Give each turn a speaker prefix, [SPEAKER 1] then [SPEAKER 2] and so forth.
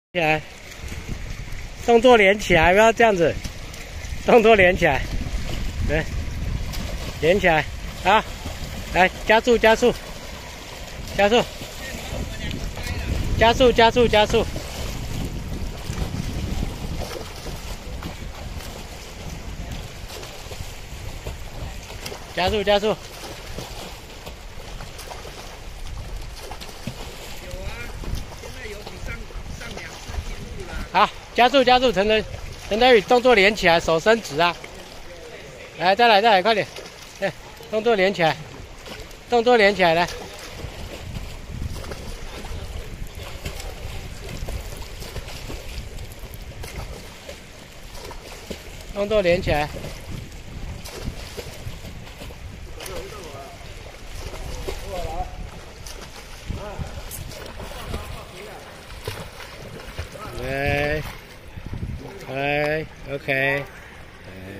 [SPEAKER 1] 起来，动作连起来，不要这样子，动作连起来，来，连起来，好，来加速，加速，加速，加速，加速，加速，加速，加速。 好，加速加速，陈德宇，动作连起来，手伸直啊！来，再来，快点！对，动作连起来，动作连起来，来，动作连起来。OK，OK，OK。